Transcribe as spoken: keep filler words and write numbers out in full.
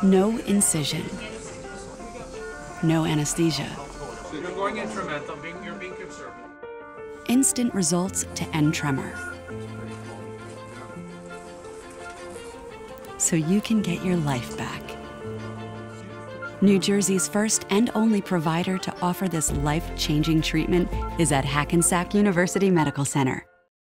No incision. No anesthesia. You're going instrumental, being, you're being conservative. Instant results to end tremor. So you can get your life back. New Jersey's first and only provider to offer this life-changing treatment is at Hackensack University Medical Center.